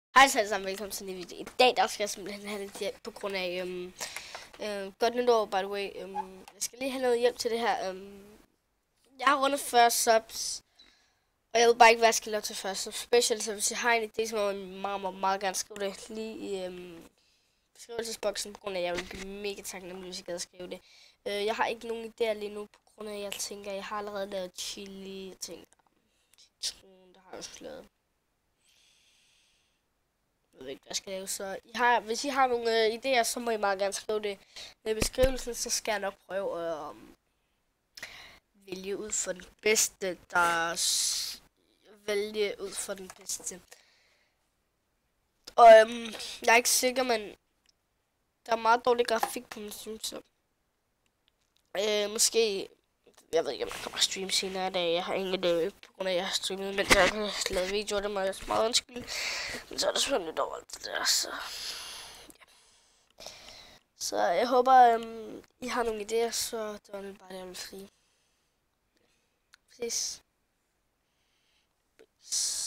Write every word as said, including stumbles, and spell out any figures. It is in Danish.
Hej så alle sammen, velkommen til en ny video. I dag der skal jeg simpelthen have lidt hjælp på grund af, øhm, øh, godt nytår, by the way. Øhm, jeg skal lige have noget hjælp til det her. Øhm, jeg har rundet fyrre subs, og jeg ved bare ikke, hvad jeg skal lave til første sub special. Så hvis I har en idé, så må man meget, meget, meget gerne skrive det lige i øhm, beskrivelsesboksen, på grund af, at jeg vil blive mega taknemmelig, hvis I gad at skrive det. Øh, jeg har ikke nogen idéer lige nu, på grund af, at jeg tænker, jeg har allerede lavet chili, jeg tænker, citron, der har jeg også lavet. Jeg ved ikke, hvad jeg skal lave, så I har, hvis I har nogle øh, idéer, så må I meget gerne skrive det i beskrivelsen, så skal jeg nok prøve at øh, vælge ud for den bedste, der s- vælge ud for den bedste. Og øhm, jeg er ikke sikker, men der er meget dårlig grafik på min stream, så øh, måske, jeg ved ikke, om jeg kommer at streame senere i dag. Jeg har ingen idé, på grund af, at jeg har streamet, mens jeg har lavet videoer, det må jeg meget undskylde. Men så er det selvfølgelig lidt over alt det der, så... Så jeg håber, øhm, I har nogle idéer, så det var bare det, jeg ville sige. Ses. Peace.